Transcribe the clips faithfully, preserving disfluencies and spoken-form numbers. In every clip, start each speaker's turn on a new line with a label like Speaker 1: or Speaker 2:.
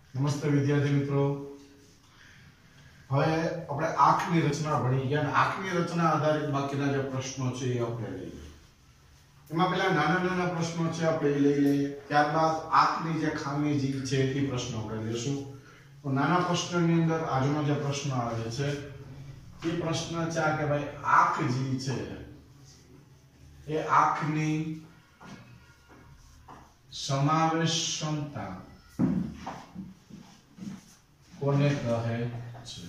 Speaker 1: નમસ્તે વિદ્યાર્થી મિત્રો, હવે આપણે આંખની રચના ભણી ગયા અને આંખની રચના આધારિત બાકીના જે પ્રશ્નો છે એ આપણે લઈએ. એમાં પેલા નાના નાના પ્રશ્નો છે આપણે એ લઈ લઈએ, ત્યારબાદ આંખની જે ખામી જે છે એ પ્રશ્નો આપણે લઈશું. તો નાના પ્રશ્નની અંદર આજનો જે પ્રશ્ન આવે છે એ પ્રશ્ન છે આ કે ભાઈ આંખ જે છે એ આંખની સમાવેશ ક્ષમતા કોને કહે છે?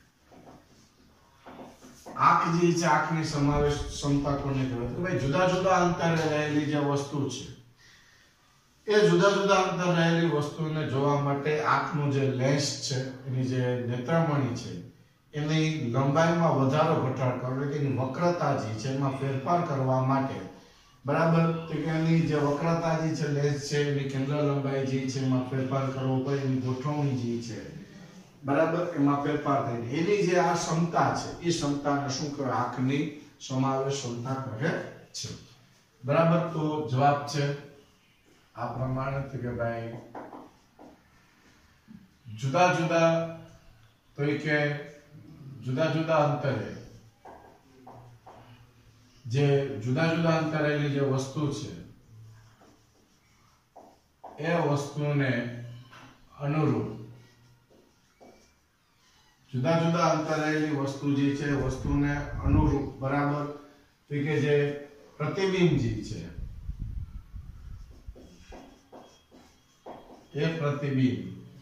Speaker 1: આંખ જે છે આંખની સમાવેશ ક્ષમતા કોને કહેવાય? તો ભાઈ જુદા જુદા અંતરે રહેલી જે વસ્તુ છે એ જુદા જુદા અંતરે રહેલી વસ્તુને જોવા માટે આંખનું જે લેન્સ છે, એની જે નેત્રમણી છે, એની લંબાઈમાં વધારો ઘટાડો કરવો, એટલે કે એની વક્રતા જે છે એમાં ફેરફાર કરવા માટે, બરાબર, તો કે એની જે વક્રતા જે છે લેન્સ છે એની કેન્દ્ર લંબાઈ જે છે એમાં ફેરફાર કરવો પડે, એની ગોઠવણી જે છે, બરાબર, એમાં ફેરફાર થાય. એની જે આ ક્ષમતા છે એ ક્ષમતાને શું કહેવાય? આંખની સમાવેશ ક્ષમતા કહે છે. બરાબર, તો જવાબ છે આ પ્રમાણે કે ભાઈ જુદા જુદા તો કે જુદા જુદા અંતરે જે જુદા જુદા અંતરેલી જે વસ્તુ છે એ વસ્તુને અનુરૂપ જુદા જુદા અંતરેલી વસ્તુ જે છે વસ્તુને અનુરૂપ, બરાબર, તો કે જે પ્રતિબિંબ જે છે એ પ્રતિબિંબ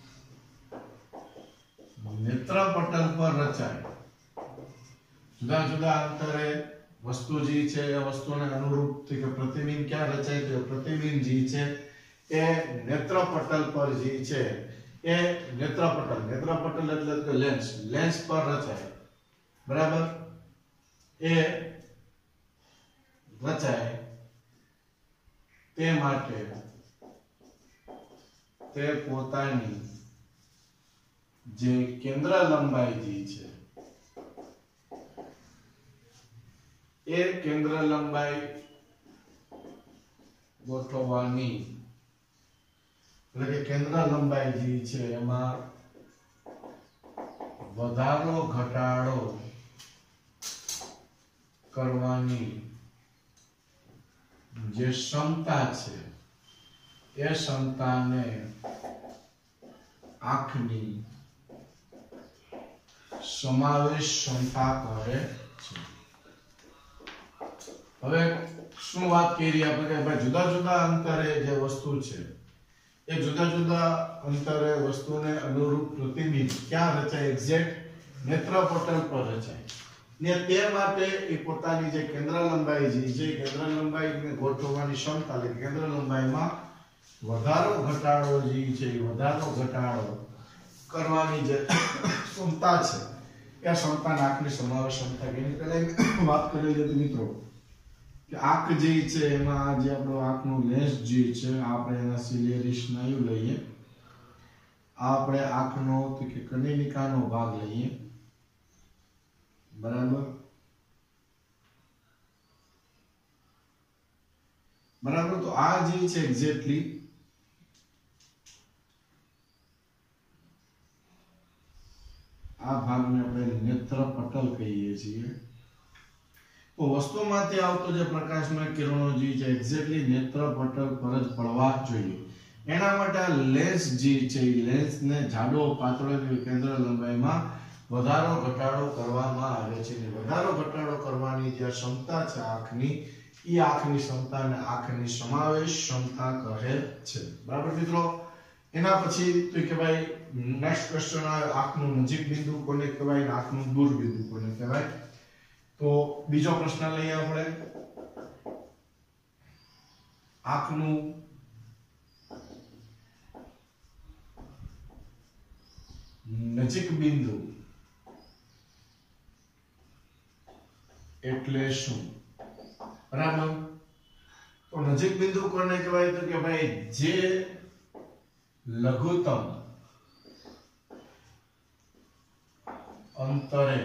Speaker 1: નેત્રપટલ પર રચાય. જુદા જુદા અંતરે વસ્તુ જે છે એ વસ્તુને અનુરૂપ કે પ્રતિબિંબ ક્યાં રચાય? તો પ્રતિબિંબ જે છે એ નેત્રપટલ પર જે છે એ નેત્રપટલ નેત્રપટલ એટલે કે લેન્સ લેન્સ પર રચાય, બરાબર, એ રચાય તે માટે તે પોતાની જે કેન્દ્ર લંબાઈ જે છે એ કેન્દ્ર લંબાઈ ગોઠવવાની, એટલે કે કેન્દ્ર લંબાઈ જે છે એમાં વધારો ઘટાડો કરવાની જે ક્ષમતા છે એ ક્ષમતાને આંખની સમાવેશ ક્ષમતા કહે છે. હવે શું વાત કરી આપણે કે ભાઈ જુદા જુદા અંતરે જે વસ્તુ છે એ જુદા જુદા અંતરે વસ્તુને અનુરૂપ પ્રતિબિંબ ક્યાં રચાય? એક્ઝેક્ટ નેત્રપટલ પર રચાય ને તે માટે એ પોતાની જે કેન્દ્ર લંબાઈ જે છે કેન્દ્ર લંબાઈને ગોઠવવાની ક્ષમતા, એટલે કેન્દ્ર લંબાઈમાં વધારો ઘટાડો જે છે એ વધારો ઘટાડો કરવાની જે ક્ષમતા છે એ ક્ષમતાને આંખની સમાવેશ ક્ષમતા કે પહેલા વાત કરેલી હતી મિત્રો કે આંખ જે છે એમાં જે આપણો આંખનું લેન્સ જે છે આપણે એના સિલિયરી સ્નાયુ લઈએ, આપણે આંખનો તો કે કનેલિકાનો ભાગ લઈએ, બરાબર, બરાબર, તો આ જે છે એક્ઝેક્ટલી આ ભાગને આપણે નેત્રપટલ કહીએ છીએ. તો વસ્તુમાંથી આવતો જે પ્રકાશમય કિરણો જે છે એક્ઝેક્ટલી નેત્રપટલ પર જ પડવા જ જોઈએ. એના માટે આ લેન્સ જે છે એ લેન્સને જાડો પાતળો કેન્દ્ર લંબાઈમાં વધારો ઘટાડો કરવામાં આવે છે. વધારો ઘટાડો કરવાની જે ક્ષમતા છે આંખની, એ આંખની ક્ષમતાને આંખની સમાવેશ ક્ષમતા કહે છે. બરાબર મિત્રો, એના પછી તો કે ભાઈ નેક્સ્ટ ક્વેશ્ચન આવે આંખનું નજીક બિંદુ કોને કહેવાય, આંખનું દૂર બિંદુ કોને કહેવાય? તો બીજો પ્રશ્ન લઈએ આપણે, આંખનું નજીક બિંદુ એટલે શું? બરાબર, તો નજીક બિંદુ કોને કહેવાય? તો કે ભાઈ જે લઘુત્તમ અંતરે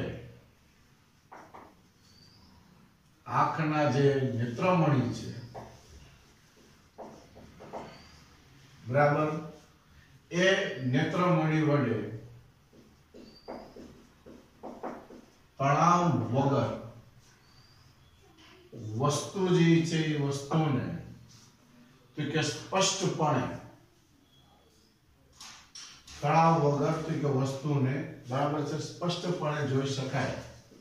Speaker 1: આંખના જે નેત્રમણી છે, બરાબર, એ નેત્રમણી વડે તણાવ વગર વસ્તુ જે છે એ વસ્તુને તો કે સ્પષ્ટપણે તણાવ વગર તો કે વસ્તુને બરાબર છે સ્પષ્ટપણે જોઈ શકાય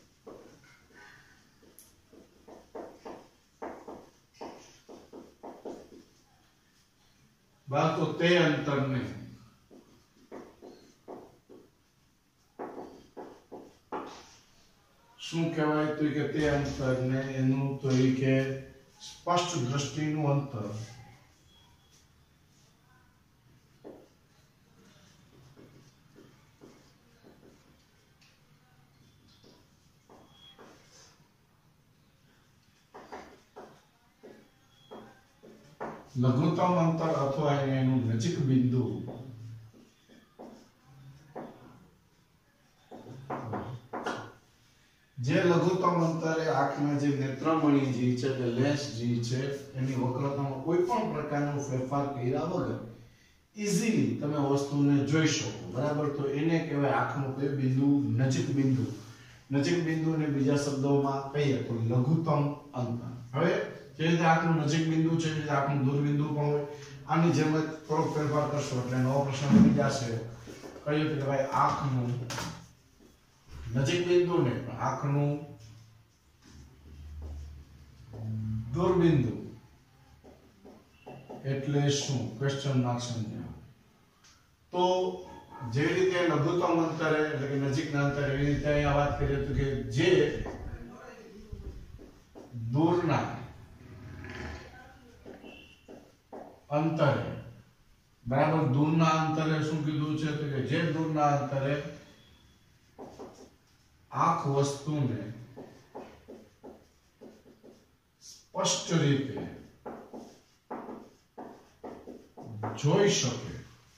Speaker 1: બા તો તે અંતરને શું કહેવાય તો કે તે અંતરને એનું તો એ કે સ્પષ્ટ દ્રષ્ટિનું અંતર લઘુત્તમ અંતર અથવા એનું નજીક બિંદુ જે લઘુત્તમ અંતરે આંખના જે નેત્રમણી જે છે કે લેન્સ જે છે એની વક્રતામાં કોઈ પણ પ્રકારનો ફેરફાર કર્યા વગર ઈઝીલી તમે વસ્તુને જોઈ શકો બરાબર તો એને કહેવાય આંખનું કોઈ બિંદુ નજીક બિંદુ નજીક બિંદુને બીજા શબ્દોમાં કહીએ તો લઘુત્તમ અંતર હવે જે રીતે આંખનું નજીક બિંદુ છે જે આંખનું દૂર બિંદુ પણ હોય આની જેમ જ થોડો ફેરફાર કરશો એટલે નવો પ્રશ્ન બની જશે કહ્યું કે ભાઈ આંખનું નજીક બિંદુ ને આંખનું દૂર બિંદુ એટલે શું ક્વેશ્ચન માર્ક સમજાવો તો જે રીતે લઘુત્તમ અંતરે એટલે કે નજીકના અંતરે એવી રીતે અહીંયા વાત કરીએ તો કે જે દૂરના અંતરે બરાબર દૂરના અંતરે શું કીધું છે તો કે જે દૂરના અંતરે આંખ વસ્તુને સ્પષ્ટ રીતે જોઈ શકે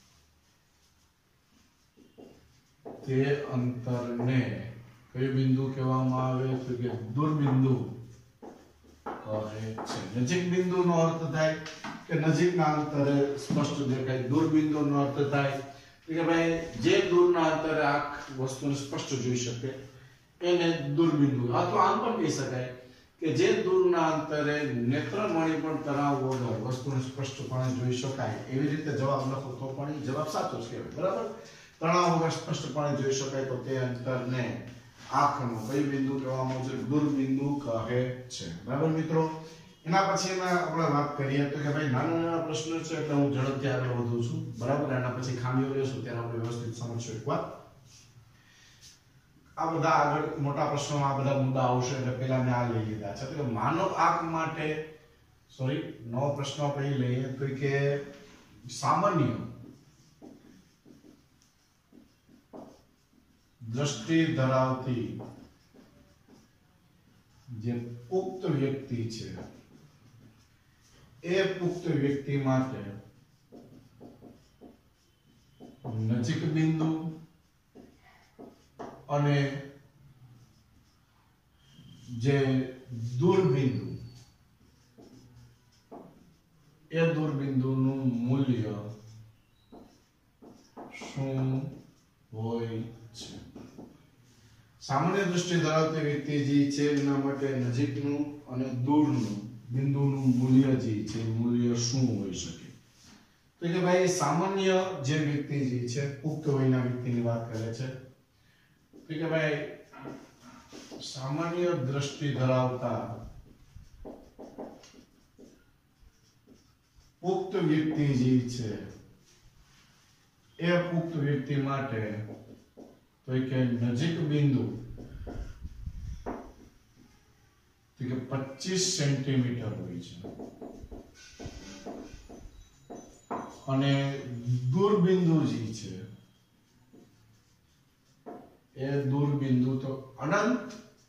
Speaker 1: તે અંતરને કયું બિંદુ કહેવામાં આવે તો કે દૂરબિંદુ કહે છે નજીક બિંદુનો અર્થ થાય કે નજીકના અંતરે સ્પષ્ટ દેખાય દૂરબિંદુનો અર્થ થાય કે ભાઈ જે દૂરના અંતરે આંખ વસ્તુને સ્પષ્ટ જોઈ શકે એને દૂરબિંદુ અથવા આમ પણ કહી શકાય કે જે દૂરના અંતરે નેત્રમણી પણ તણાવ વગર વસ્તુને સ્પષ્ટપણે જોઈ શકાય એવી રીતે જવાબ લખો તો પણ જવાબ સાચો જ કહેવાય બરાબર તણાવ વગર સ્પષ્ટપણે જોઈ શકાય તો તે અંતરને આંખનું કયું બિંદુ કહેવામાં આવે છે દૂરબિંદુ કહે છે બરાબર મિત્રો એના પછી આપણે વાત કરીએ તો કે ભાઈ નાના નાના પ્રશ્નો છે એટલે હું ઝડપથી આગળ વધું છું બરાબર એના પછી ખામીઓ લેશું ત્યારે આપણે વ્યવસ્થિત સમજશું એકવાર આ બધા આગળ મોટા પ્રશ્નોમાં આ બધા મુદ્દા આવશે એટલે પહેલા મેં આ લઈ લીધા છે તો માનવ આંખ માટે સોરી નવો પ્રશ્ન આપણે લઈએ તો કે સામાન્ય દ્રષ્ટિ ધરાવતી જે પુખ્ત વ્યક્તિ છે એ પુખ્ત વ્યક્તિ માટે નજીક બિંદુ અને જે દૂર બિંદુ એ દૂર બિંદુનું મૂલ્ય શું હોય છે સામાન્ય દ્રષ્ટિ ધરાવતી વ્યક્તિ જે છે એના માટે નજીકનું અને દૂરનું બિંદુનું મૂલ્ય જે છે મૂલ્ય શું હોઈ શકે તો કે ભાઈ સામાન્ય જે વ્યક્તિ જે છે પુખ્ત વયના વ્યક્તિની વાત કરે છે તો કે ભાઈ સામાન્ય દ્રષ્ટિ ધરાવતા પુખ્ત વ્યક્તિ જે છે એ પુખ્ત વ્યક્તિ માટે તો કે નજીક બિંદુ તો કે પચીસ સેન્ટીમીટર હોય છે અને દૂર બિંદુ જે છે એ દૂર બિંદુ તો અનંત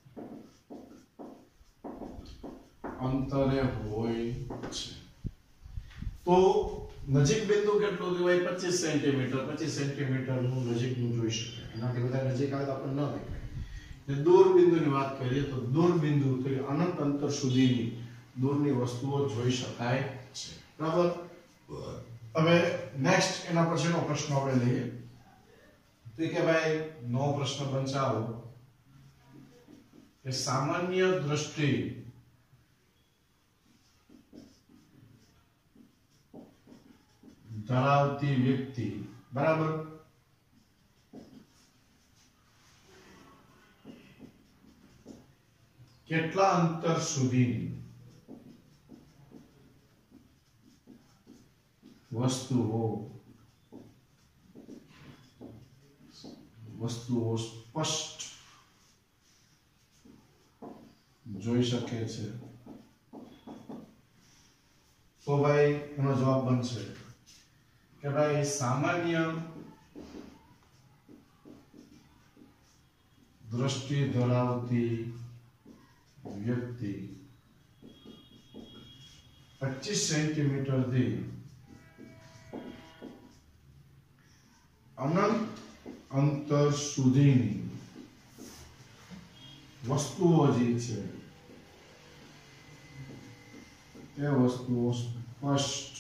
Speaker 1: અંતરે હોય છે તો નજીક બિંદુ કેટલું કહેવાય પચીસ સેન્ટીમીટર પચીસ સેન્ટીમીટર નું નજીકનું જોઈ શકાય એનાથી વધારે નજીક આવે તો આપણને ન દેખાય ને દૂર બિંદુની વાત કરીએ તો દૂર બિંદુ તો અનંત અંતર સુધીની દૂરની વસ્તુઓ જોઈ શકાય છે બરાબર હવે નેક્સ્ટ એના પછીનો પ્રશ્ન આપણે લઈએ તો કે ભાઈ નો પ્રશ્ન બંચાવો કે સામાન્ય દ્રષ્ટિ ધરાવતી વ્યક્તિ બરાબર કેટલા અંતર સુધીની વસ્તુઓ વસ્તુઓ સ્પષ્ટ જોઈ શકે છે તો ભાઈ એનો જવાબ બનશે કે ભાઈ સામાન્ય દ્રષ્ટિ ધરાવતી વ્યક્તિ પચીસ સેન્ટીમીટર થી અનંત અંતર સુધીની વસ્તુઓ જે છે એ વસ્તુઓ સ્પષ્ટ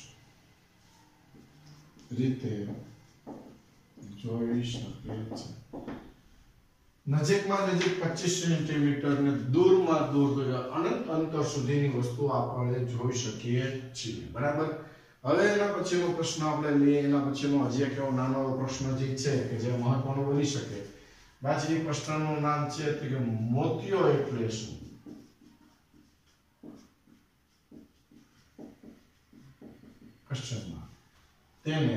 Speaker 1: રીતે જોઈ શકે છે નજીકમાં નજીક પચીસ સેન્ટીમીટર ને દૂરમાં દૂર અનંત અંતર સુધીની વસ્તુ આપણે જોઈ શકીએ છીએ બરાબર હવે એના પછીનો પ્રશ્ન આપણે લઈએ એના પછીનો હજી એક એવો નાનો પ્રશ્ન જે છે કે જે મહત્વનો બની શકે બાકી પ્રશ્નનું નામ છે કે મોતિયો એટલે શું ક્વેશ્ચનમાં તેને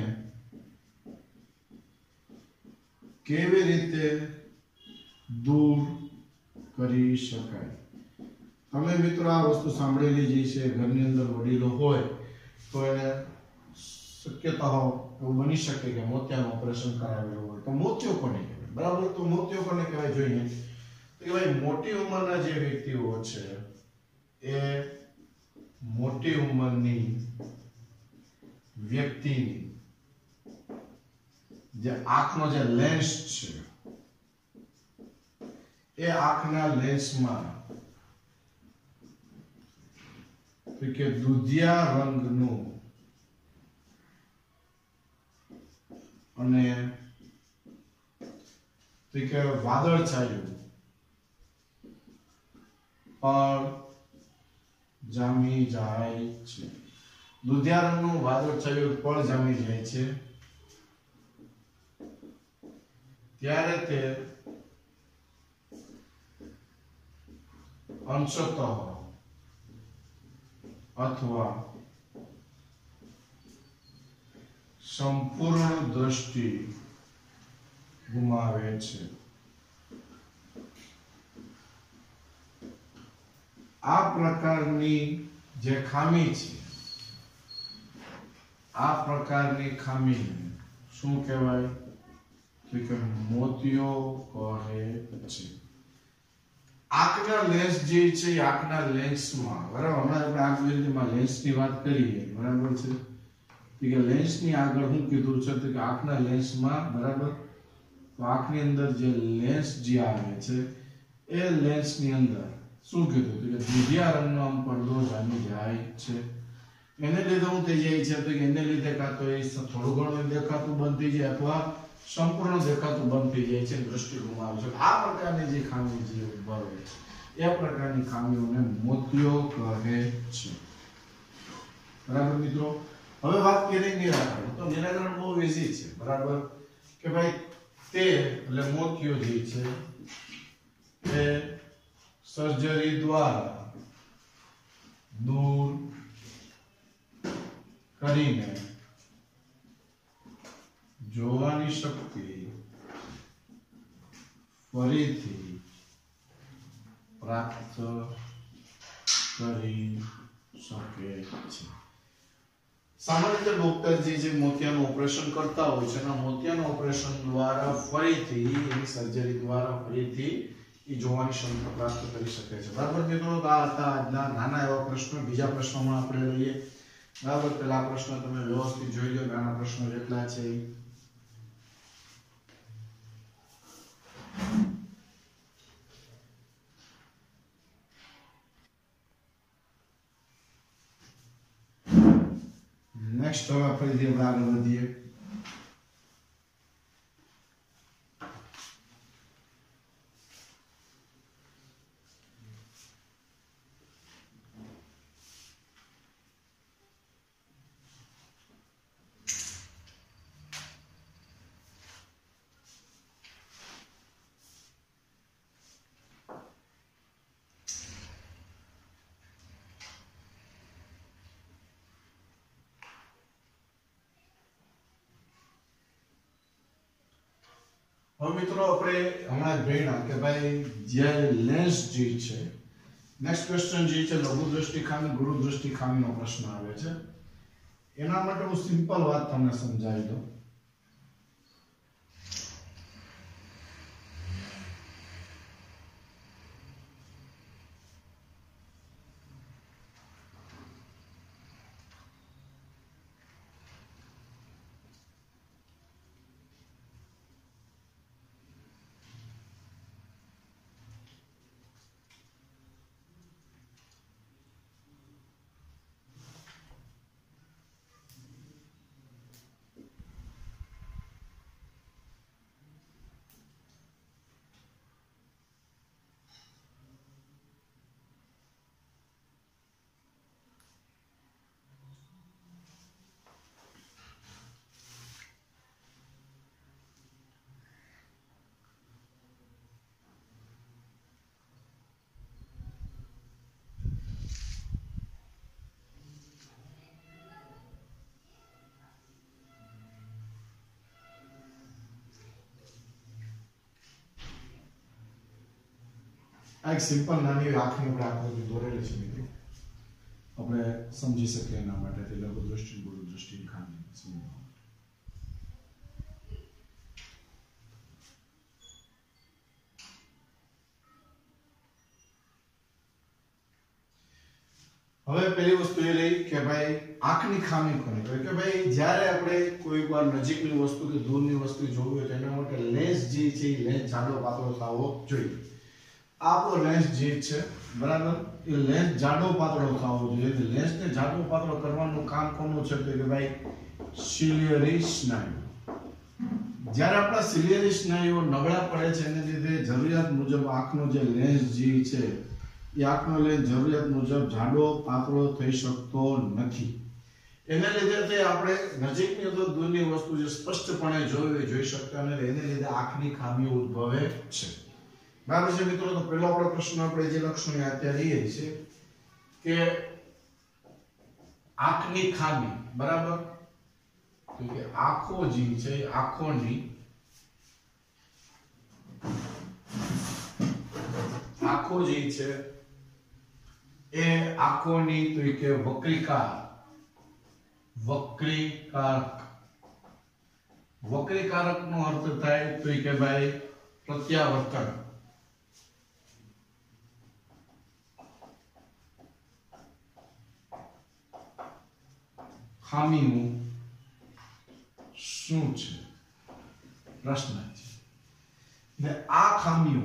Speaker 1: કેવી રીતે દૂર કરી શકાય તમે મિત્રો આ વસ્તુ સાંભળેલી જે છે ઘરની અંદર વડીલો હોય તો એને શક્યતા હોય એવું બની શકે કે મોતિયાનું ઓપરેશન કરાવેલું હોય તો મોતિયો કોને કહેવાય બરાબર તો મોતિયો કોને કહેવાય જોઈએ તો કે ભાઈ મોટી ઉંમરના જે વ્યક્તિઓ છે એ મોટી ઉંમરની વ્યક્તિની જે આંખનો જે લેન્સ છે એ આંખના લેન્સમાં કે દુધિયા રંગનું અને કે વાદળછાયું પણ જામી જાય છે દુધિયા રંગનું વાદળછાયું પણ જામી જાય છે ત્યારે તે અંશતઃ અથવા સંપૂર્ણ દ્રષ્ટિ ગુમાવે છે આ પ્રકારની જે ખામી છે આ પ્રકારની ખામીને શું કહેવાય તો કે મોતિયો કહે છે આંખના લેન્સ જે છે આંખના લેન્સમાં બરાબર હમણાં આપણે આંખ વિરુદ્ધમાં લેન્સની વાત કરીએ બરાબર છે કે લેન્સની આગળ શું કીધું છે તો કે આંખના લેન્સમાં બરાબર તો આંખની અંદર જે લેન્સ જે આવે છે એ લેન્સની અંદર શું કીધું તો કે દુધિયા રંગનો આમ પડદો જામી જાય છે એને લીધે શું થઈ જાય છે તો કે એને લીધે કાં તો એ થોડું ઘણું દેખાતું બંધ થઈ જાય અથવા સંપૂર્ણ દેખાતું બંધ થઈ જાય છે દ્રષ્ટિ ગુમાવે છે આ પ્રકારની જે ખામી જે ઉદ્ભવે છે એ પ્રકારની ખામીઓને મોતિયો કહે છે બરાબર મિત્રો હવે વાત કરીએ નિરાકરણ તો નિરાકરણ બહુ ઈઝી છે બરાબર કે ભાઈ તે એટલે મોતિયો જે છે એ સર્જરી દ્વારા દૂર કરીને જોવાની શક્તિ ફરીથી પ્રાપ્ત કરી શકે છે સામાન્ય રીતે ડોક્ટર જે જે મોતિયાનું ઓપરેશન કરતા હોય છે એના મોતિયાના ઓપરેશન દ્વારા ફરીથી એની સર્જરી દ્વારા ફરીથી એ જોવાની ક્ષમતા પ્રાપ્ત કરી શકે છે બરાબર મિત્રો આ હતા આજના નાના એવા પ્રશ્નો બીજા પ્રશ્નોમાં આપણે લઈએ બરાબર પેલા પ્રશ્ન તમે વ્યવસ્થિત જોઈ લો નાના પ્રશ્નો જેટલા છે નેક્સ્ટ નેક્સ્ટ હવે ફરીથી આપણે આગળ વધીએ. હવે મિત્રો આપણે હમણાં જ ભણ્યા કે ભાઈ જે લેન્સ જે છે, નેક્સ્ટ ક્વેશ્ચન જે છે લઘુ દ્રષ્ટિ ખામી ગુરુ દ્રષ્ટિ ખામીનો પ્રશ્ન આવે છે. એના માટે હું સિમ્પલ વાત તમને સમજાવી દઉં. આ એક સિમ્પલ નાની આંખની આપણે આકૃતિ દોરેલી છે મિત્રો, આપણે સમજી શકીએ એના માટે તે લઘુ દ્રષ્ટિ ગુરુ દ્રષ્ટિ ખામી સમજવા. હવે પહેલી વસ્તુ એ રહી કે ભાઈ આંખની ખામી કોને કહેવાય કે ભાઈ જ્યારે આપણે કોઈ વાર નજીકની વસ્તુ કે દૂરની વસ્તુ જોવી હોય તો એના માટે લેન્સ જે છે એ લેન્સ જાડો પાતળો થવો જોઈએ. આપણો લેન્સ જે છે બરાબર, એ લેન્સ જાડો પાતળો થવો જોઈએ. એટલે લેન્સને જાડો પાતળો કરવાનું કામ કોનું છે તો કે ભાઈ સિલિયરી સ્નાયુ. જ્યારે આપણા સિલિયરી સ્નાયુઓ નબળા પડે છે એને લીધે જરૂરિયાત મુજબ આંખનો જે લેન્સ જે છે એ આંખનો લેન્સ જરૂરિયાત મુજબ જાડો પાતળો થઈ શકતો નથી. એને લીધે તે આપણે નજીકની અથવા દૂરની વસ્તુ જે સ્પષ્ટપણે જોઈ જોઈ શકતા નથી, એને લીધે આંખની ખામીઓ ઉદ્ભવે છે. બરાબર છે મિત્રો. તો પહેલો આપણો પ્રશ્ન આપણે જે લક્ષણો અત્યારે એ છે કે આંખની ખામી બરાબર, તો કે આંખો જે છે આંખોની આંખો જે છે એ આંખોની તો કે વક્રીકાર વક્રીકારક વક્રીકારક નો અર્થ થાય તો કે ભાઈ પ્રત્યાવર્તન. ખામીઓ શું છે પ્રશ્ન છે. ને આ ખામીઓ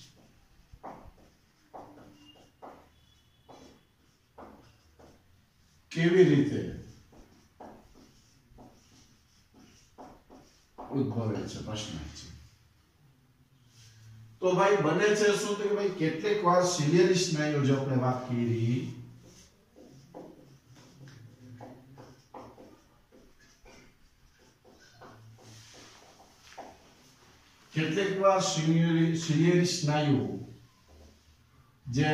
Speaker 1: કેવી રીતે ઉદ્ભવે છે પ્રશ્ન છે. તો ભાઈ બને છે શું તો કે ભાઈ કેટલીક વાર સિલિયરી સ્નાયુ જો આપણે વાત કરી, કેટલીક વાર સિલિયરી સિલિયરી સ્નાયુ જે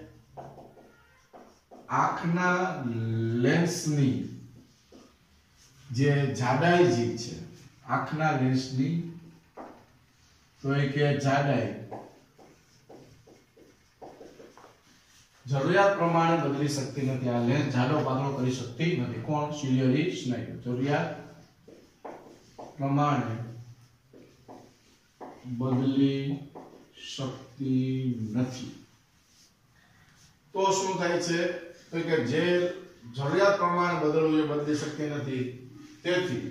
Speaker 1: આંખના લેન્સની જે જાડાઈ જે છે આંખના લેન્સની તો એ કે જાડાઈ જરૂરિયાત પ્રમાણે બદલી શકતી નથી. આ લેન્સ જાડો પાતળો કરી શકતી નથી. કોણ? સિલિયરી સ્નાયુ જરૂરિયાત પ્રમાણે બદલી શકતી નથી. તો શું થાય છે તો કે જે જરૂરિયાત પ્રમાણે બદલવું એ બદલી શકતી નથી, તેથી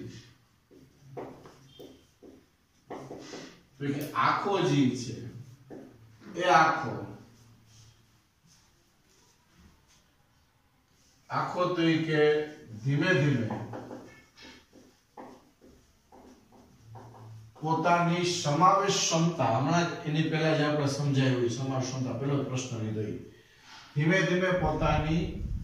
Speaker 1: તો કે આંખો જે છે એ આંખો આંખો તો કે ધીમે ધીમે પોતાની સમાવેશ ક્ષમતા, હમણાં એની પહેલા જે આપણે સમજાયું સમાવેશ ક્ષમતા, પહેલો પ્રશ્ન લીધો, ધીમે ધીમે પોતાની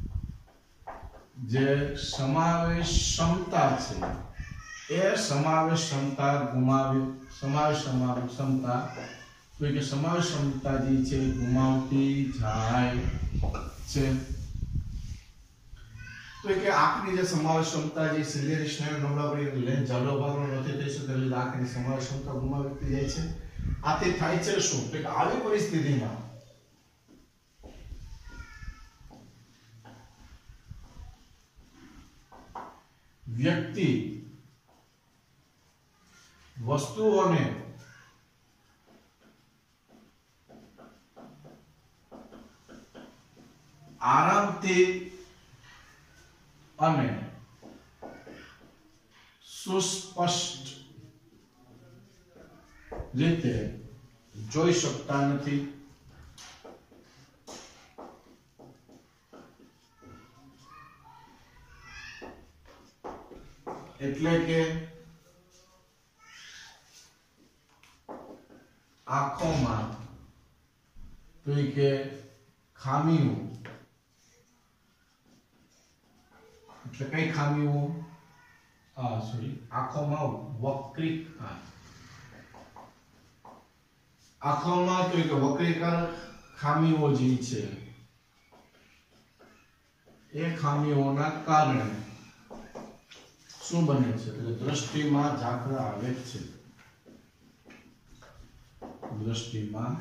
Speaker 1: જે સમાવેશ ક્ષમતા છે એ સમાવેશ ક્ષમતા ગુમાવી સમાવેશ ક્ષમતા તો કે સમાવેશ ક્ષમતા જે છે ગુમાવતી જાય છે. તો કે આંખની જે સમાવેશ ક્ષમતા જે સિલિયરી સ્નાયુ નબળા પડી લેન્સ જાડો ભાગનો નથી થઈ શકે એટલે આંખની સમાવેશ ક્ષમતા ગુમાવતી જાય છે. આથી થાય છે શું? તો કે આવી પરિસ્થિતિમાં વ્યક્તિ વસ્તુઓને આરામથી અને સુસ્પષ્ટ રીતે જોઈ શકતા નથી. એટલે કે આંખોમાં તો કે ખામીઓ, એટલે કઈ ખામીઓ? આ સોરી આંખોમાં વક્રીકાર, આંખોમાં તો કે વક્રીકાર ખામીઓ જે છે એ ખામીઓના કારણે શું બને છે? એટલે દ્રષ્ટિમાં ઝાંખરા આવે છે. દ્રષ્ટિમાં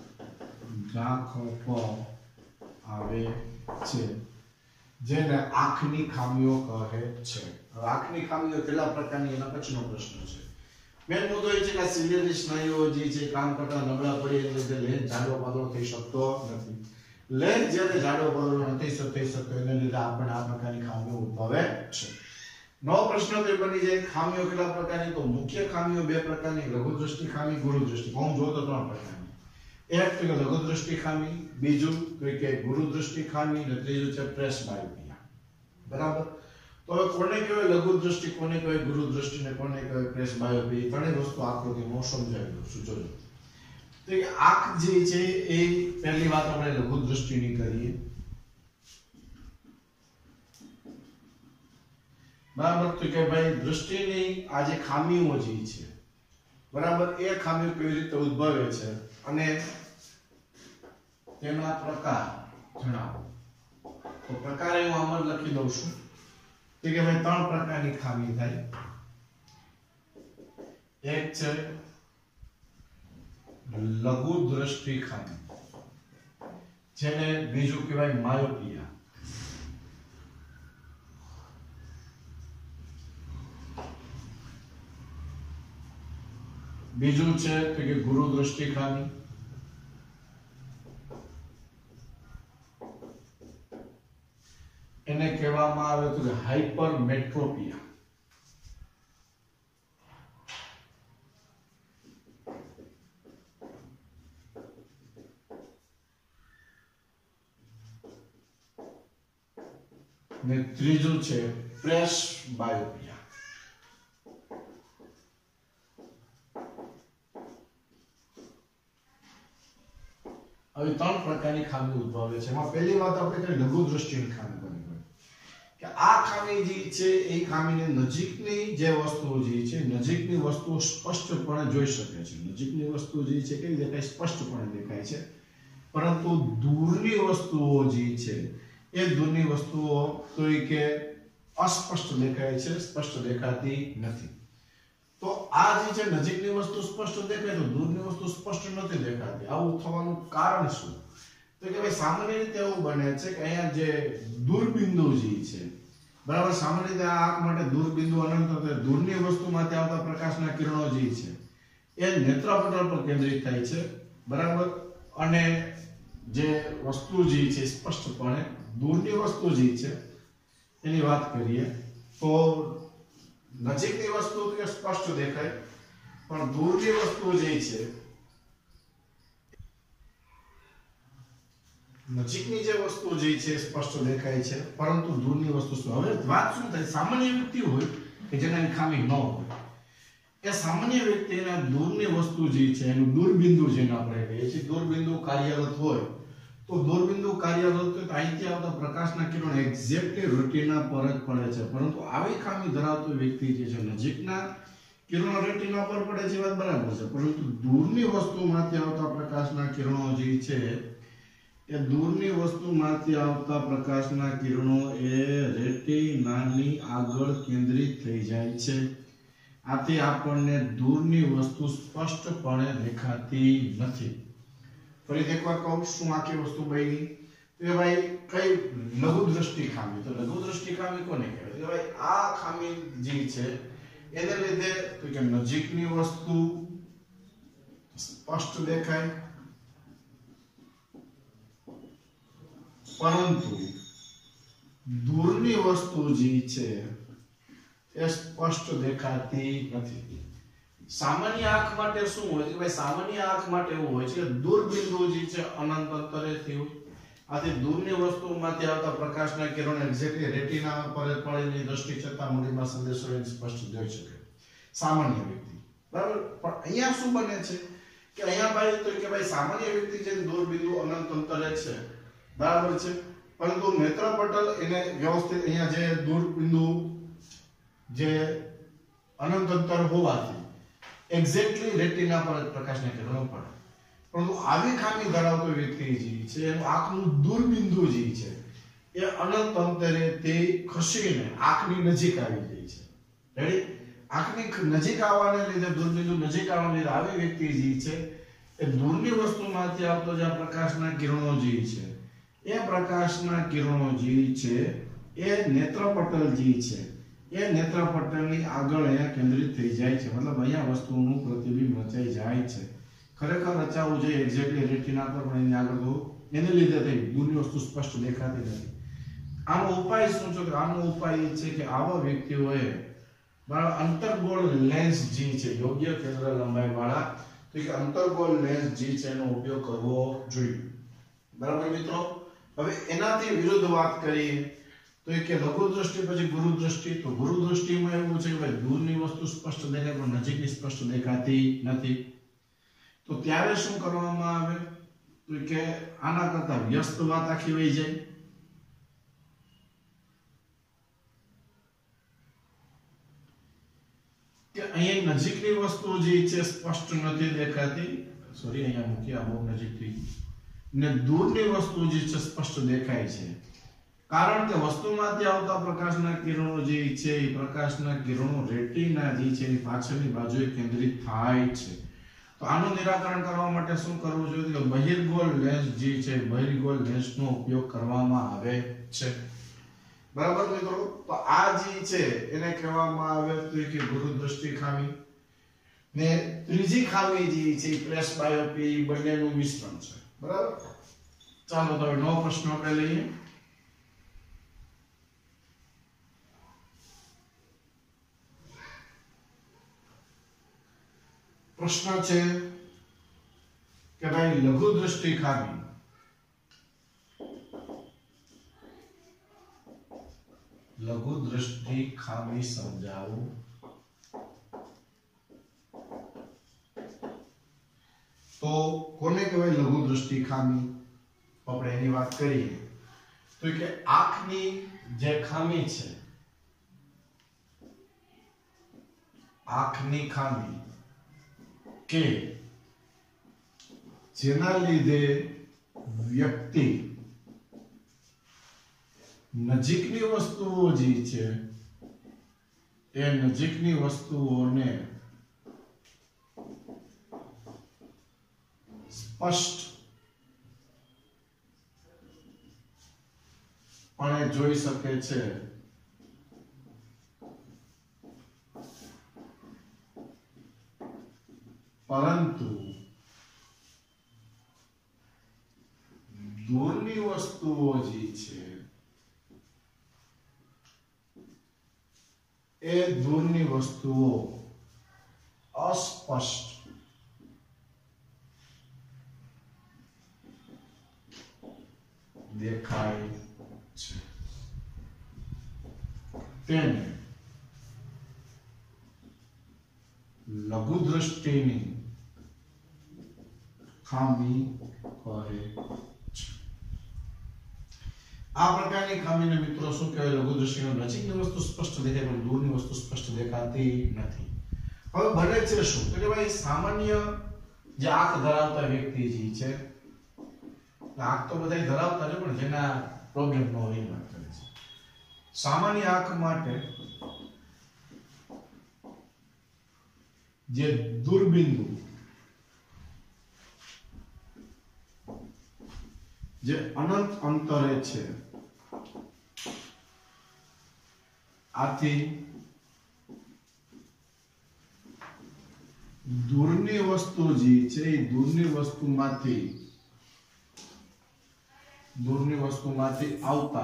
Speaker 1: ઝાંખરો આવે છે જેને આંખની ખામીઓ કહે છે. હવે આંખની ખામીઓ કેટલા પ્રકારની એના પછીનો પ્રશ્ન છે. મેન મુદ્દો એ છે કે સિલિયરી સ્નાયુઓ જે છે કામ કરતા નબળા પડી એટલે કે લેન્સ જાડો પાતળો થઈ શકતો નથી. લેન્સ જ્યારે જાડો પાતળો નથી થઈ શકતો એને લીધે આપણને આ પ્રકારની ખામીઓ ઉદ્ભવે છે. નવો પ્રશ્ન તો એ બની જાય ખામીઓ કેટલા પ્રકારની? તો મુખ્ય ખામીઓ બે પ્રકારની, લઘુ દ્રષ્ટિ ખામી, ગુરુ દ્રષ્ટિ. હું જો તો ત્રણ પ્રકારની. એક તો લઘુ દ્રષ્ટિ ખામી, બીજું તો કે ગુરુ દ્રષ્ટિ ખામી અને ત્રીજું છે પ્રેસ બાયોપિયા. બરાબર? તો હવે કોને કહેવાય લઘુ દ્રષ્ટિ, કોને કહેવાય ગુરુ દ્રષ્ટિ ને કોને કહેવાય પ્રેસ બાયોપિયા? ત્રણેય વસ્તુ આકૃતિમાં સમજાવી દઉં છું. જોજો તો કે આંખ જે છે એ પહેલી વાત આપણે લઘુ દ્રષ્ટિની કરીએ. બરાબર? તો કે ભાઈ દ્રષ્ટિની આ જે ખામીઓ જે છે બરાબર એ ખામીઓ કેવી રીતે ઉદ્ભવે છે અને તેના પ્રકાર જણાવો. તો પ્રકારે હું આમાં લખી દઉં છું કે ભાઈ ત્રણ પ્રકારની ખામી થાય. એક છે લઘુ દ્રષ્ટિ ખામી, જેને બીજું કહેવાય માયોપિયા. બીજું છે તો કે ગુરુ દ્રષ્ટિ ખામી. એને કહેવામાં આવે તો હાઇપરમેટ્રોપિયા. ને ત્રીજું છે પ્રેસ બાયોપિયા. હવે ત્રણ પ્રકારની ખામી ઉદ્ભવે છે. એમાં પહેલી વાત આપણે કરીએ લઘુ દ્રષ્ટિની ખામી બની હોય કે આ ખામી જે છે એ ખામીને નજીકની જે વસ્તુઓ જે છે નજીકની વસ્તુઓ સ્પષ્ટપણે જોઈ શકે છે. નજીકની વસ્તુ જે છે કેવી દેખાય? સ્પષ્ટપણે દેખાય છે. પરંતુ દૂરની વસ્તુઓ જે છે એ દૂરની વસ્તુઓ તો કે અસ્પષ્ટ દેખાય છે, સ્પષ્ટ દેખાતી નથી. તો આ જે છે નજીકની વસ્તુ સ્પષ્ટ દેખાય તો દૂરની વસ્તુ સ્પષ્ટ નથી દેખાતી. આવું થવાનું કારણ શું? તો કે ભાઈ સામાન્ય રીતે એવું બને છે કે અહીંયા જે દૂરબિંદુ જે છે બરાબર, સામાન્ય રીતે આ આંખ માટે દૂરબિંદુ અનંત છે. દૂરની વસ્તુમાંથી આવતા પ્રકાશના કિરણો જે છે એ નેત્રપટલ પર કેન્દ્રિત થાય છે. બરાબર? અને જે વસ્તુ જે છે સ્પષ્ટપણે દૂરની વસ્તુ જે છે એની વાત કરીએ તો નજીકની વસ્તુ તો સ્પષ્ટ દેખાય પણ દૂરની વસ્તુ જે છે નજીકની જે વસ્તુ જે છે સ્પષ્ટ દેખાય છે પરંતુ દૂરની વસ્તુ શું? હવે વાત શું થાય? સામાન્ય વ્યક્તિ હોય કે જેનાની ખામી ન હોય કે સામાન્ય વ્યક્તિના દૂરની વસ્તુ જે છે એનું દૂરબિંદુ જેને આપણે કહીએ છીએ, દૂરબિંદુ કાર્યરત હોય તો દૂરબિંદુ કાર્યરત હોય તો અહીંથી આવતા પ્રકાશના કિરણ એક્ઝેક્ટલી રેટિના પર જ પડે છે, પરંતુ આવી ખામી ધરાવતો વ્યક્તિ જે છે નજીકના કિરણો રેટિના પર પડે છે, વાત બરાબર છે, પરંતુ દૂરની વસ્તુમાંથી આવતા પ્રકાશના કિરણો જે છે એ દૂરની વસ્તુમાંથી આવતા પ્રકાશના કિરણો એ રેટિનાની આગળ કેન્દ્રિત થઈ જાય છે, આથી આપણને દૂરની વસ્તુ સ્પષ્ટપણે દેખાતી નથી. ફરીથી એકવાર કહું, શું આખી વસ્તુ બની તો ભાઈ કઈ લઘુ દ્રષ્ટિ ખામી. તો લઘુ દ્રષ્ટિ ખામી કોને કહેવાય? તો ભાઈ આ ખામી જે છે એને લીધે તો કે નજીકની વસ્તુ સ્પષ્ટ દેખાય, પરંતુ દૂરની વસ્તુ જે છે એ સ્પષ્ટ દેખાતી નથી. સામાન્ય આંખ માટે શું હોય છે કે ભાઈ સામાન્ય આંખ માટે એવું હોય છે કે દૂરબિંદુ જે છે અનંત અંતરેથી હોય, આથી દૂરની વસ્તુમાંથી આવતા પ્રકાશના કિરણ એક્ઝેક્ટલી રેટિના પર પડેલી દ્રષ્ટિ છતાં મૂડીમાં સંદેશો સ્પષ્ટ જોઈ શકે સામાન્ય વ્યક્તિ, બરાબર. પણ અહીંયા શું બને છે કે અહીંયા ભાઈ તો કે ભાઈ સામાન્ય વ્યક્તિ જે દૂરબિંદુ અનંત અંતરે છે, બરાબર છે, પરંતુ નેત્રપટલ એને વ્યવસ્થિત અહીંયા જે દૂરબિંદુ જે અનંત અંતર હોવાથી એક્ઝેક્ટલી રેટિના પર પ્રકાશના કિરણો પડે, પરંતુ આવી ખામી ધરાવતો વ્યક્તિ જે છે એનું આંખનું દૂરબિંદુ જે છે એ અનંત અંતરે તે ખસીને આંખની નજીક આવી જાય છે. રેડી? આંખની નજીક આવવાને લીધે દૂરબિંદુ નજીક આવવાને લીધે આવી વ્યક્તિ જે છે એ દૂરની વસ્તુમાંથી આવતો જે પ્રકાશના કિરણો જે છે એ પ્રકાશના કિરણો જે છે એ નેત્રપટલ જે છે એ નેત્રપટલની આગળ અહીંયા કેન્દ્રિત થઈ જાય છે, મતલબ અહીંયા વસ્તુનું પ્રતિબિંબ રચાઈ જાય છે. ખરેખર રચાવું જોઈએ એક્ઝેક્ટલી રેટિના પર, પણ એની આગળ તો એને લીધે થઈ દૂરની વસ્તુ સ્પષ્ટ દેખાતી નથી. આનો ઉપાય શું છે? આનો ઉપાય એ છે કે આવા વ્યક્તિઓએ બરાબર અંતર્ગોળ લેન્સ જે છે યોગ્ય કેન્દ્ર લંબાઈ વાળા, તો કે અંતર્ગોળ લેન્સ જે છે એનો ઉપયોગ કરવો જોઈએ, બરાબર મિત્રો. હવે એનાથી વિરુદ્ધ વાત કરીએ તો કે લઘુ દ્રષ્ટિ પછી ગુરુ દ્રષ્ટિ. તો ગુરુ દ્રષ્ટિમાં એવું છે કે ભાઈ દૂરની વસ્તુ સ્પષ્ટ દેખાય પણ નજીકની સ્પષ્ટ દેખાતી નથી. તો ત્યારે શું કરવામાં આવે તો કે આના કરતા વ્યસ્ત વાત આખી વહી જાય. કે અહીંયા નજીકની વસ્તુ જે છે સ્પષ્ટ નથી દેખાતી, સોરી અહીંયા મૂકી આવો નજીકથી, ને દૂરની વસ્તુ જે છે સ્પષ્ટ દેખાય છે, કારણ કે વસ્તુમાંથી આવતા પ્રકાશના કિરણો જે છે એ પ્રકાશના કિરણો રેટિના જે છે એની પાછળની બાજુએ કેન્દ્રિત થાય છે. તો આનું નિરાકરણ કરવા માટે શું કરવું જોઈએ? તો બહિર્ગોળ લેન્સ જે છે બહિર્ગોળ લેન્સનો ઉપયોગ કરવામાં આવે છે, બરાબર મિત્રો. તો આ જે છે એને કહેવામાં આવે તો કે ગુરુ દ્રષ્ટિ ખામી, ને ત્રીજી ખામી જે છે પ્રેસબાયોપી, બંનેનું મિશ્રણ છે, બરાબર. ચાલો તો નવો પ્રશ્ન આપણે લઈએ. પ્રશ્ન છે કે ભાઈ લઘુ દ્રષ્ટિ ખામી લઘુ દ્રષ્ટિ ખામી સમજાવો. તો કોને કહેવાય લઘુ દ્રષ્ટિ ખામી? આપણે એની વાત કરીએ તો કે આંખની જે ખામી છે, આંખની ખામી કે જેના લીધે વ્યક્તિ નજીકની વસ્તુઓ જે છે એ નજીકની વસ્તુઓને સ્પષ્ટ પણ જોઈ શકે છે, પરંતુ દૂરની વસ્તુઓ જે છે એ દૂરની વસ્તુઓ અસ્પષ્ટ દેખાય છે. તેને लघु दृष्टिनी खामी कहे छे। आ प्रकारनी खामीने मित्रों शुं कहेवाय? लघु दृष्टिनो नजीकनी वस्तु स्पष्ट देखाय पण दूરની वस्तु स्पष्ट देखाती નથી। હવે બને છે શું? તો કે ભાઈ સામાન્ય જે આંખ ધરાવતા વ્યક્તિ જે છે, આંખ તો બધાય ધરાવતા છે પણ જેના પ્રોબ્લેમ ન હોય એ વાત કરે છે। સામાન્ય આંખ માટે જે દૂરબિંદુ જે અનંત અંતરે છે આથી दूरनी वस्तु जी छे दूरनी वस्तुमांथी दूरनी वस्तुमांथी आवता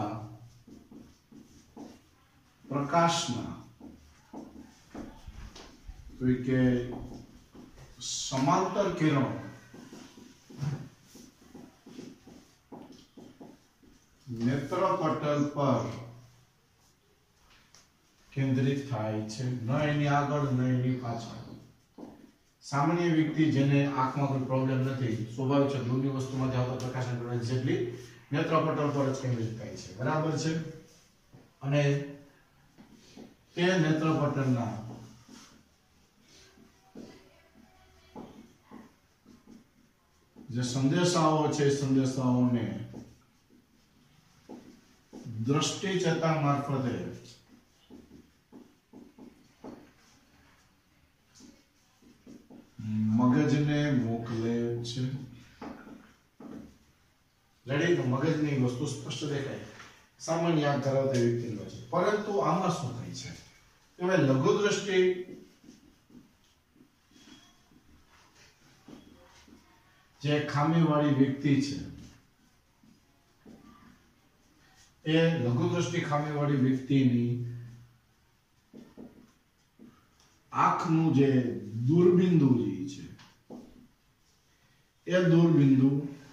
Speaker 1: प्रकाशना तो के समांतर किरण नेत्रपटल पर केंद्रित थाय छे, न एनी आगळ न एनी पाछळ। सामान्य व्यक्ति जेने आंख में कोई प्रॉब्लम नहीं, स्वाभाविक है दूरनी वस्तु में आवता प्रकाशन किरण एक्जेक्टली नेत्रपटल पर ज केंद्रित थाय छे, बराबर छे। अने ते नेत्रपटलना जे संदेशाओ छे संदेशाओने दृष्टि चेता मार्फते मगजने मोकले छे। रेडी? तो मगजनी वस्तु स्पष्ट देखाय सामान्य आंख धरावता व्यक्तिने वच्चे। परंतु आमां शुं थाय छे के भाई लघु दृष्टि जे खामीवाળી व्यक्ति छे ए लघु दृष्टि खामीवाળી व्यक्तिनी आंखनु जे दूरबिंदु जे छे ए दूरबिंदु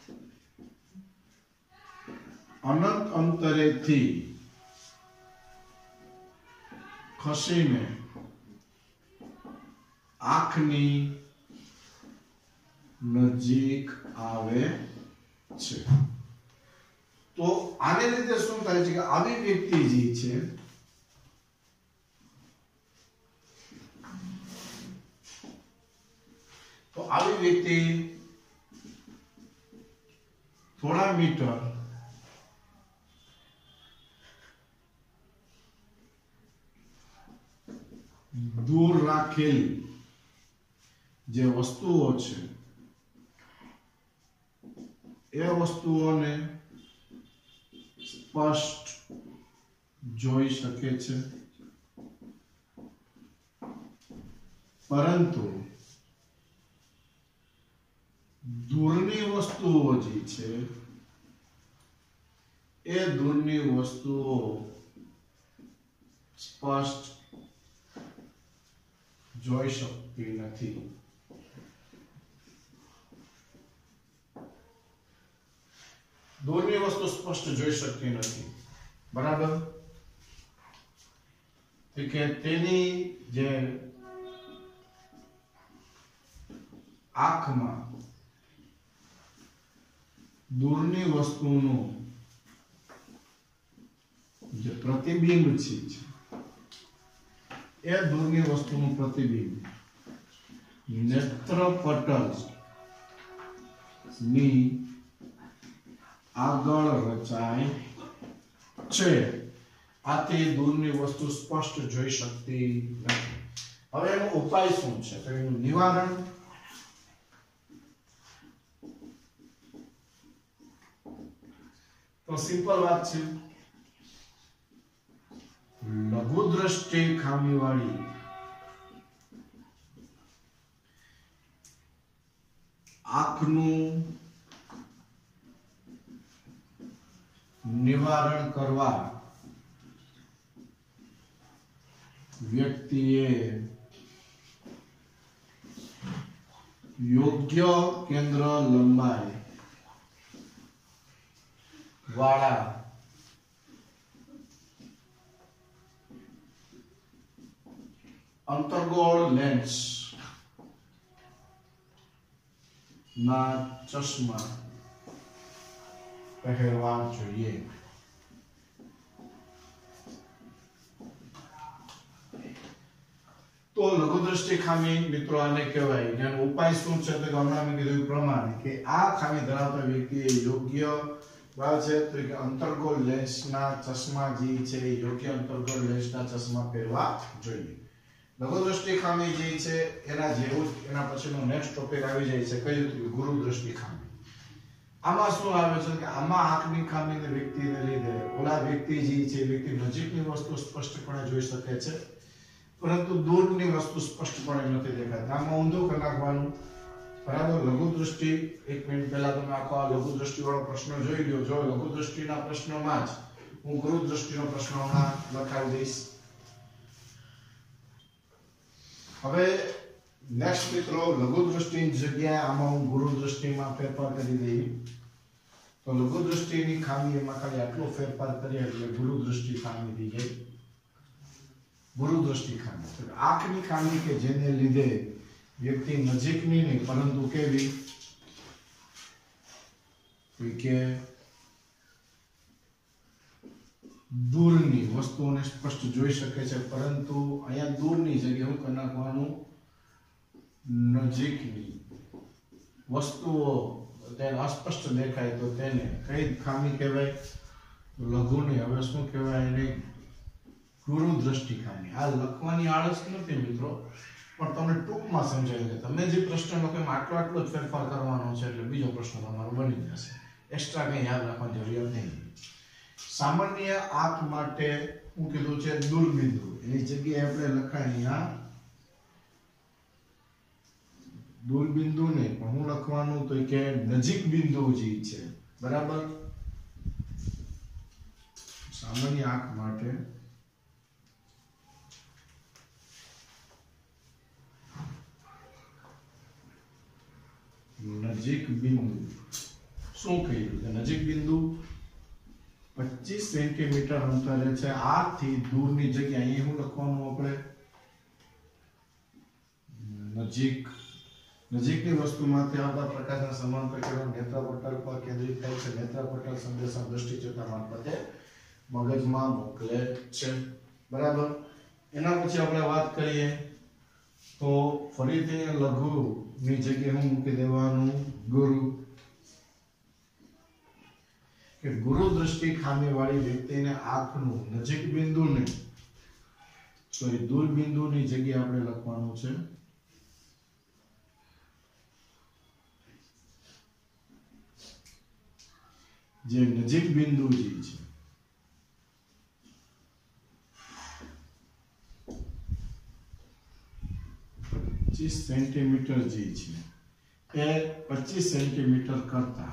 Speaker 1: अनंत अंतरे थी खसीने आंखनी नजीक आवे छे। तो आने रीते शुं थाय छे के आवी व्यक्ति जे छे तो आवी व्यक्ति थोड़ा मीटर दूर राखेली जे वस्तुओं छे ए वस्तुओने स्पष्ट जोई शके छे। परंतु दूरनी वस्तुओ जी छे ए दूरनी वस्तुओ स्पष्ट जोई शकती नथी। दूरनी वस्तु स्पष्ट जोई शकती नथी, बराबर? ठीक है, तेनी जे आंख में दूरनी वस्तुनु जे प्रतिबिंब छे ए दूरनी वस्तुनु प्रतिबिंब नेत्रपटल नी आगळ रचाय छे, आते दूरनी वस्तु स्पष्ट जोई शकती नथी। हवे एनो उपाय शुं छे? तो एनु निवारण तो सिंपल बात छे, लघु दृष्टि खामी वाली आंखनु निवारण करवा व्यक्तिए योग्य केंद्र लंबाई वाला अंतर्गोल लेंस ના ચશ્મા પહેરવા જોઈએ। તો લઘુદ્રષ્ટિ ખામી મિત્રો આને કહેવાય। એનો ઉપાય શું છે તો હમણાં મેં કીધું પ્રમાણે કે આ ખામી ધરાવતા વ્યક્તિએ યોગ્ય વાત છે તો કે અંતર્ગોળ લેન્સના ચશ્મા જે છે યોગ્ય અંતર્ગોળ લેન્સના ચશ્મા પહેરવા જોઈએ। લઘુદ્રષ્ટિ ખામી જે છે એના જેવું એના પછીનો નેક્સ્ટ ટોપિક આવી જાય છે કયું તો ગુરુ દ્રષ્ટિ ખામી। આમાં શું આવે છે કે આમાં આંખની ખામીને વ્યક્તિને લીધે ઓલા વ્યક્તિ જે છે વ્યક્તિ નજીકની વસ્તુ સ્પષ્ટપણે જોઈ શકે છે પરંતુ દૂરની વસ્તુ સ્પષ્ટપણે નથી દેખાતી। આમાં ઊંધું કરી નાખવાનું બરાબર। લઘુ દ્રષ્ટિ એક મિનિટ પહેલા તમે આખો આ લઘુ દ્રષ્ટિ વાળો પ્રશ્ન જોઈ લ્યો। જો લઘુ દ્રષ્ટિના પ્રશ્નોમાં જ હું ગુરુ દ્રષ્ટિનો પ્રશ્ન હમણાં લખાવી દઈશ। હવે નેક્સ્ટ મિત્રો લઘુ દ્રષ્ટિની જગ્યાએ આમાં હું ગુરુ દ્રષ્ટિમાં ફેરફાર કરી દઈએ તો લઘુ દ્રષ્ટિની ખામી એમાં ખાલી આટલો ફેરફાર કરીએ એટલે ગુરુ દ્રષ્ટિ ખામી થઈ ગઈ। ગુરુ દ્રષ્ટિ ખામી આંખની ખામી કે જેને લીધે વ્યક્તિ નજીકની નહીં પરંતુ કેવી કે દૂરની વસ્તુઓને સ્પષ્ટ જોઈ શકે છે પરંતુ અહીંયા દૂરની જગ્યાએ હું કરી નાખવાનું નજીકની વસ્તુઓ તેને અસ્પષ્ટ દેખાય તો તેને કઈ ખામી કહેવાય લઘુની। હવે શું કહેવાય એને ગુરુ દ્રષ્ટિ ખામી। આ લખવાની આળસ નથી મિત્રો પણ તમને ટૂંકમાં સમજાવી દે। તમે જે પ્રશ્ન લખો એમાં આટલો આટલો જ ફેરફાર કરવાનો છે એટલે બીજો પ્રશ્ન તમારો બની જશે। એક્સ્ટ્રા કંઈ યાદ રાખવાની જરૂરિયાત નહીં। સામાન્ય આંખ માટે હું કીધું છે દૂરબિંદુ એની જગ્યાએ આપણે લખાય અહીંયા દૂરબિંદુ નહીં પણ હું લખવાનું તો કે નજીક બિંદુ જે છે બરાબર। સામાન્ય આંખ માટે નજીક બિંદુ શું કહ્યું નજીક બિંદુ પચીસ સેન્ટીમીટર અંતરે છે આ થી દૂરની જગ્યા અહીં હું લખવાનું આપણે નજીક નજીકની વસ્તુમાંથી આવતા પ્રકાશના સમાંતર કિરણ નેત્રપટલ પર કેન્દ્રિત થાય છે। નેત્રપટલ સંદેશા દૃષ્ટિચેતા મારફતે મગજમાં મોકલે છે બરાબર। એના પછી આપણે વાત કરીએ તો ફરીથી લઘુ ની જગ્યાએ હું મૂકી દેવાનું ગુરુ કે ગુરુ દ્રષ્ટિ ખામી વાળી વ્યક્તિને આંખનું નજીક બિંદુને સોરી દૂર બિંદુની જગ્યાએ આપણે લખવાનું છે જે નજીક બિંદુ જે છે પચીસ સેન્ટીમીટર જે છે એ પચીસ સેન્ટીમીટર કરતા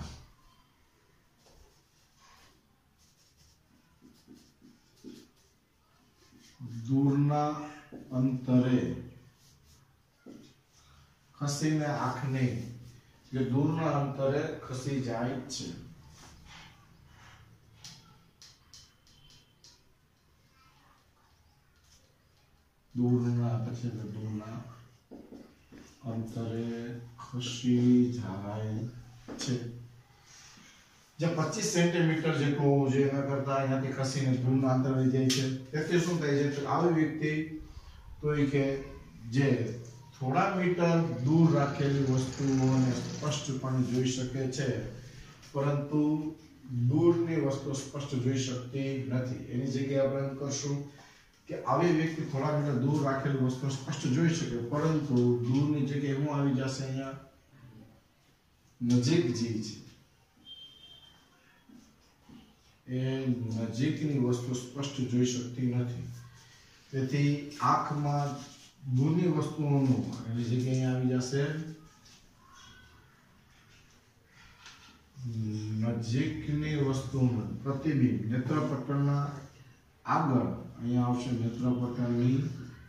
Speaker 1: દૂરના અંતરે ખસીને આંખને જે દૂરના અંતરે ખસી જાય છે દૂરના પછી દૂરના અંતરે ખસી જાય છે જે પચીસ સેન્ટીમીટર જેટલું હોવું જોઈએ એના કરતા અહીંયાથી ખસીને દૂરના અંતરે જાય છે તેથી શું થાય છે આવી વ્યક્તિ તો એ કે જે થોડા મીટર દૂર રાખેલી વસ્તુઓને સ્પષ્ટપણે જોઈ શકે છે પરંતુ દૂરની વસ્તુ સ્પષ્ટ જોઈ શકતી નથી। એની જગ્યાએ આપણે એમ કરશું કે આવી વ્યક્તિ થોડા મીટર દૂર રાખેલી વસ્તુ સ્પષ્ટ જોઈ શકે પરંતુ દૂરની જગ્યાએ શું આવી જશે અહીંયા નજીક જે છે એ નજીકની વસ્તુ સ્પષ્ટ જોઈ શકતી નથી તેથી આંખમાં દૂરની વસ્તુઓનું એની જગ્યાએ આવી જશે નજીકની વસ્તુનું પ્રતિબિંબ નેત્રપટલના આગળ અહીંયા આવશે નેત્રપટલની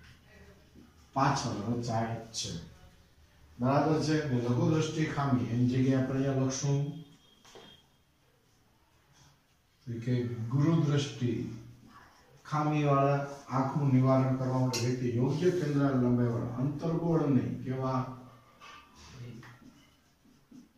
Speaker 1: પાછળ રચાય છે બરાબર છે। લઘુ દ્રષ્ટિ ખામી એની જગ્યાએ આપણે અહીંયા લખશું કે ગુરુ દ્રષ્ટિ ખામી વાળા આંખનું નિવારણ કરવા માટે વ્યક્તિ યોગ્ય કેન્દ્ર લંબાઈ વાળા અંતર્ગોળ નહીં કેવા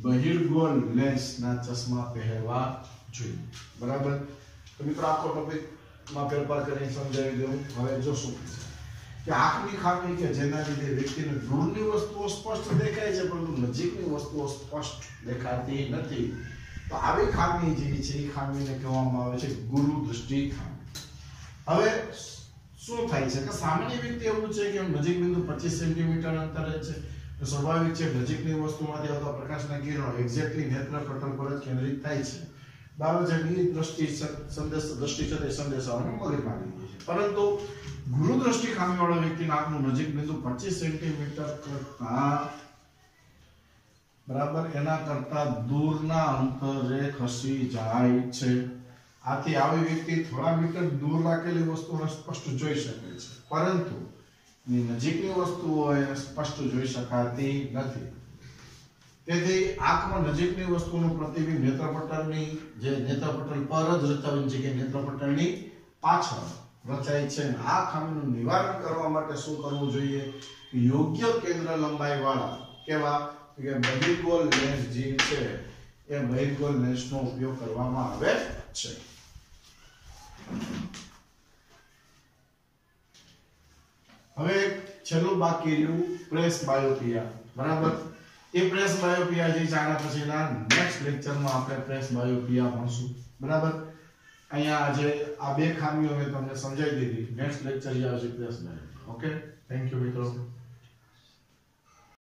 Speaker 1: બહિર્ગોળ લેન્સના ચશ્મા પહેરવા જોઈએ. બરાબર. તો મિત્રો આખો ટોપિક માં ફેરફાર કરીને સમજાવી દઉં. હવે જો શું કે આંખની ખામી કે જેના લીધે વ્યક્તિને દૂરની વસ્તુઓ સ્પષ્ટ દેખાય છે પરંતુ નજીકની વસ્તુઓ સ્પષ્ટ દેખાતી નથી, તો આવી ખામી જે છે એ ખામીને કહેવામાં આવે છે ગુરુ દૃષ્ટિ ખામી. હવે શું થાય છે કે સામાન્ય વ્યક્તિ એવું છે કે નજીક બિંદુ પચીસ સેન્ટીમીટર અંતરે છે, તો સ્વાભાવિક છે નજીકની વસ્તુમાંથી આવતા પ્રકાશના કિરણો એક્ઝેક્ટલી નેત્ર પટલ પર જ કેન્દ્રિત થાય છે. બરાબર છે. એ દ્રષ્ટિ સંદેશ દ્રષ્ટિ છે તે સંદેશાઓને મગજમાં લીધી છે. પરંતુ ગુરુ દ્રષ્ટિ ખામી વાળા વ્યક્તિના આંખનું નજીક બિંદુ પચીસ સેન્ટીમીટર કરતા બરાબર એના કરતા દૂરના અંતરે ખસી જાય છે. આથી આવી વ્યક્તિ થોડા મીટર દૂર રાખેલી વસ્તુને સ્પષ્ટ જોઈ શકે છે, પરંતુ નજીકની વસ્તુઓ એને સ્પષ્ટ જોઈ શકાતી નથી. તેથી આંખમાં નજીકની વસ્તુનું પ્રતિબિંબ નેત્રપટલની જે નેત્રપટલ પર જ રચાયેલું છે કે નેત્રપટલની પાછળ રચાય છે. આ ખામીનું નિવારણ કરવા માટે શું કરવું જોઈએ? યોગ્ય કેન્દ્ર લંબાઈ વાળા કેવા કે બહિર્ગોળ લેન્સ જે છે એ બહિર્ગોળ લેન્સનો ઉપયોગ કરવામાં આવે છે. હવે છેલ્લું બાકી રહ્યું પ્રેસ બાયોપિયા. બરાબર. એ પ્રેસ બાયોપિયા જે છે આના પછીના નેક્સ્ટ લેક્ચરમાં આપણે પ્રેસ બાયોપિયા ભણશું. બરાબર. અહીંયા આજે આ બે ખામીઓ મેં તમને સમજાવી દીધી. નેક્સ્ટ લેક્ચર આવશે presbyopia. Okay, thank you મિત્રો.